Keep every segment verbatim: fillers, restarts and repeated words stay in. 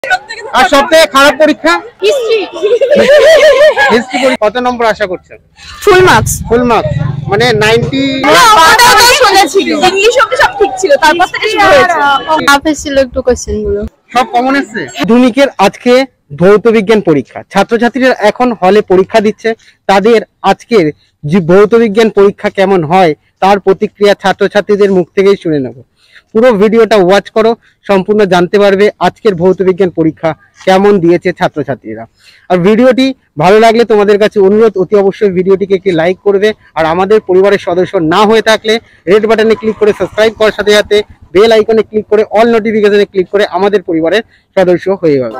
আর সবথেকে খারাপ পরীক্ষা হিস্ট্রি। হিস্ট্রি কত নম্বর আশা করছেন? Full marks. ফুল মার্কস মানে নব্বই। না ওটাও তো শুনেছিল, ইংলিশ অবধি সব ঠিক ছিল, তারপর থেকে শুরু হয়েছে হাফেজ ছিল একটু কোশ্চেন গুলো সব কমন এসেছে। মাধ্যমিকের আজকে ভৌত বিজ্ঞান পরীক্ষা, ছাত্রছাত্রীরা এখন হলে পরীক্ষা দিচ্ছে। তাদের আজকের যে ভৌত বিজ্ঞান পরীক্ষা কেমন হয় তার প্রতিক্রিয়া ছাত্রছাত্রীদের মুখ থেকেই শুনে নেব। পুরো ভিডিওটা ওয়াচ করো, সম্পূর্ণ জানতে পারবে আজকের ভৌত বিজ্ঞান পরীক্ষা কেমন দিয়েছে ছাত্রছাত্রীরা। আর ভিডিওটি ভালো লাগলে তোমাদের কাছে অনুরোধ, অতি অবশ্যই ভিডিওটিকে একটি লাইক করবে। আর আমাদের পরিবারের সদস্য না হয়ে থাকলে রেড বাটনে ক্লিক করে সাবস্ক্রাইব করার সাথে সাথে বেল আইকনে ক্লিক করে অল নোটিফিকেশনে ক্লিক করে আমাদের পরিবারের সদস্য হয়ে যাবে।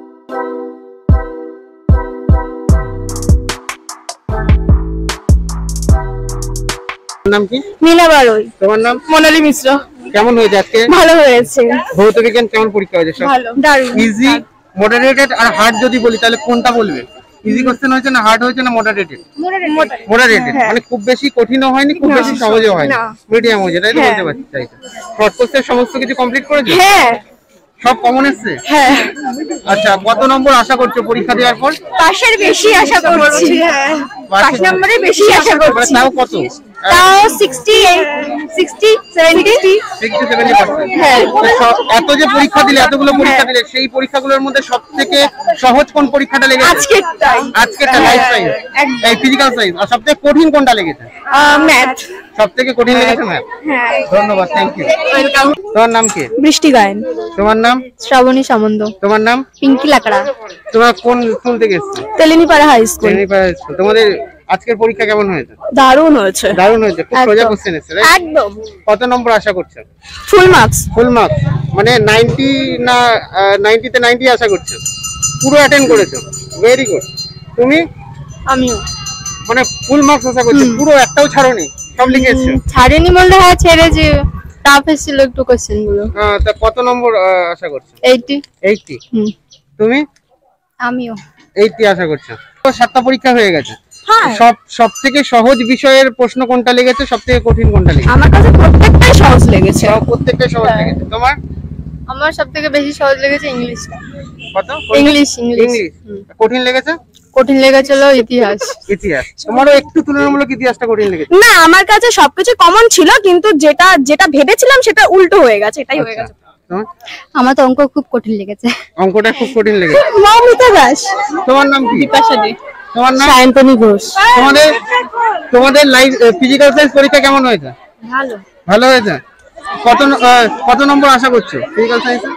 নাম কি? মিনা বারোই। তোমার নাম? মোনালি মিশ্র। কেমন হয়েছে আজকে? ভালো হয়েছে। ভৌত বিজ্ঞান কেমন পরীক্ষা হয়েছে? সব ভালো, দারুণ। ইজি, মডারেটেড আর হার্ড যদি বলি তাহলে কোনটা বলবে? ইজি কোশ্চেন হয়েছে না হার্ড হয়েছে না মডারেটেড? মডারেটেড মানে খুব বেশি কঠিনও হয়নি খুব বেশি সহজও হয়নি, মিডিয়াম হয়েছে, তাই তো বলতে পারছি? তাই তো। শর্ট কোশ্চেন সমস্ত কিছু কমপ্লিট করেছো? হ্যাঁ। সব কমন এসেছে? হ্যাঁ। আচ্ছা, কত নম্বর আশা করছো পরীক্ষা দেওয়ার পর? পাশের বেশি আশা করছি। হ্যাঁ, পাঁচ নম্বরে বেশি আশা করছি। তাও কত? তাও ষাট, ষাট, সত্তর, সত্তর পার্সেন্ট। হ্যাঁ। এত যে পরীক্ষা দিলে, এতগুলো পরীক্ষা দিলে, সেই পরীক্ষাগুলোর মধ্যে সবথেকে সহজ কোন পরীক্ষাটা লেগেছে? আজকেরটাই। আজকেরটা লাইফ সায়েন্স, এই ফিজিক্যাল সায়েন্স। আর সবথেকে কঠিন কোনটা লেগেছে? ম্যাথ। সবথেকে কঠিন লেগেছে ম্যাথ। হ্যাঁ। ধন্যবাদ, থ্যাংক ইউ। তোমার নাম কি? বৃষ্টি গায়েন। তোমার নাম? শ্রাবণী সামন্ত। তোমার নাম? পিঙ্কি লাকড়া। তোমরা কোন স্কুল থেকে এসেছো? Telinipara high school. Telinipara high school. তোমাদের আজকের পরীক্ষা কেমন হয়েছে? দারুণ হয়েছে। দারুণ হয়েছে, খুব সোজা কোশ্চেন এসেছে, রাইট? একদম। কত নম্বর আশা করছো? Full marks. ফুল মার্কস মানে নব্বই না নব্বই তে নব্বই আশা করছো? পুরো অ্যাটেন্ড করেছো, ভেরি গুড। তুমি? আমিও মানে ফুল মার্কস আশা করছো, পুরো একটাও ছাড়োনি, সব লিখে এসেছো? ছাড়েনি বলতে হ্যাঁ ছেড়েছি, টাফ ছিল একটু কোশ্চেন গুলো। তা কত নম্বর আশা করছো? আশি। আশি। তুমি? আমিও আশি আশা করছো। তো সাতটা পরীক্ষা হয়ে গেছে। হ্যাঁ। সব সবথেকে সহজ বিষয়ের প্রশ্ন কোনটা লেগেছে, সবথেকে কঠিন কোনটা লেগেছে? আমার কাছে প্রত্যেকটাই সহজ লেগেছে। সব প্রত্যেকটাই সহজ লেগেছে। তোমার? আমার সবথেকে বেশি সহজ লেগেছে ইংলিশটা। কত? ইংলিশ। ইংলিশ কঠিন লেগেছে? কঠিন লেগেছিল ইতিহাস। ইতিহাস। তোমারও একটু তুলনামূলক ইতিহাসটা কঠিন লেগেছে? না, আমার কাছে সবকিছু কমন ছিল, কিন্তু যেটা যেটা ভেবেছিলাম সেটা উল্টো হয়ে গেছে, এটাই হয়ে গেছে। আমার তো অঙ্ক খুব কঠিন লেগেছে। অঙ্কটা খুব কঠিন লেগেছে। মৌমিতা দাস। তোমার নাম কি? বিপাশা দে। তোমার নাম? সায়ন্তনী ঘোষ। তোমাদের তোমাদের লাইফ ফিজিক্যাল সায়েন্স পরীক্ষা কেমন হয়েছে? ভালো। ভালো হয়েছে। কত কত নম্বর আশা করছো ফিজিক্যাল সায়েন্সে?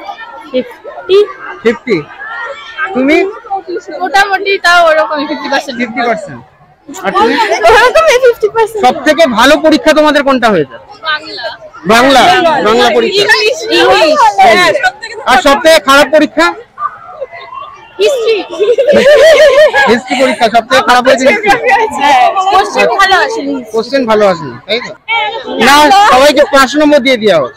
পঞ্চাশ। পঞ্চাশ। তুমি? মোটামুটি তাও ওরকমই পঞ্চাশ পার্সেন্ট। পঞ্চাশ পার্সেন্ট। আর তুমি? ওরকমই পঞ্চাশ পার্সেন্ট। সবথেকে ভালো পরীক্ষা তোমাদের কোনটা হয়েছে? বাংলা। বাংলা বাংলা পরীক্ষা। ইংলিশ। আর সবথেকে খারাপ পরীক্ষা? হিস্ট্রি। হিস্ট্রি পরীক্ষা সবথেকে খারাপ হয়েছে। কোশ্চেন ভালো আসেনি। কোশ্চেন ভালো আসেনি, তাই তো? না, সবাইকে পাঁচ নম্বর দিয়ে দেওয়া হোক।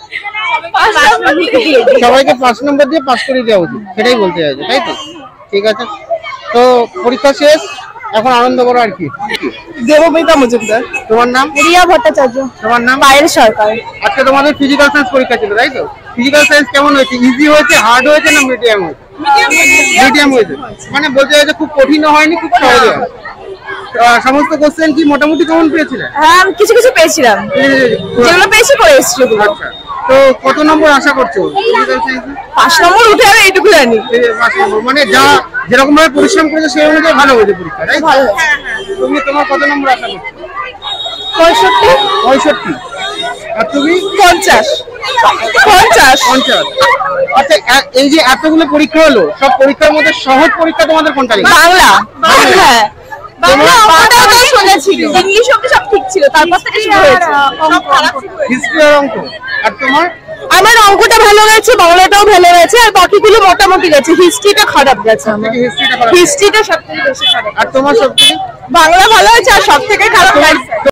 সবাইকে পাঁচ নম্বর দিয়ে পাস করে দেওয়া উচিত, সেটাই বলতে চাইছে, তাই তো? ঠিক আছে, তো পরীক্ষা শেষ, এখন আনন্দ করো। আর কি? দেবমিতা মজুমদার। তোমার নাম? রিয়া ভট্টাচার্য। তোমার নাম? পায়েল সরকার। আজকে তোমাদের ফিজিক্যাল সায়েন্স পরীক্ষা ছিল, তাই তো? ফিজিক্যাল সায়েন্স কেমন হয়েছে? ইজি হয়েছে, হার্ড হয়েছে না মিডিয়াম হয়েছে? মিডিয়াম হয়েছে মানে বলতে চাইছে খুব কঠিনও হয়নি খুব সহজও হয়নি। সমস্ত কোশ্চেন কি মোটামুটি কেমন পেয়েছিলেন? হ্যাঁ, কিছু কিছু পেয়েছিলাম, যেগুলো পেয়েছি করে এসেছি। আচ্ছা, তো কত নম্বর আশা করছো ফিজিক্যাল সায়েন্সে? পাঁচ নম্বর উঠে যাবে এইটুকু জানি। পাঁচ নম্বর মানে যা যেরকম ভাবে পরিশ্রম করেছে সেই অনুযায়ী ভালো হয়েছে পরীক্ষা, তাই? ভালো। তুমি তোমার কত নম্বর আশা করছো? পঁয়ষট্টি। পঁয়ষট্টি। আর তুমি? পঞ্চাশ। পঞ্চাশ। পঞ্চাশ। আচ্ছা, এই যে এতগুলো পরীক্ষা হলো, সব পরীক্ষার মধ্যে সহজ পরীক্ষা তোমাদের কোনটা লেগেছে? বাংলা। হ্যাঁ, বাংলা ওটাও তো শুনেছিল, ইংলিশ অবধি সব ঠিক ছিল, তারপর থেকে শুরু হয়েছে সব খারাপ শুরু হয়েছে। হিস্ট্রি আর অঙ্ক। আর তোমার? আমার অঙ্কটা ভালো গেছে, বাংলাটাও ভালো গেছে, আর বাকিগুলো মোটামুটি গেছে। হিস্ট্রিটা খারাপ গেছে আমার। হিস্ট্রিটা খারাপ। হিস্ট্রিটা সবথেকে বেশি খারাপ। আর তোমার সবথেকে? বাংলা ভালো হয়েছে, আর সবথেকে খারাপ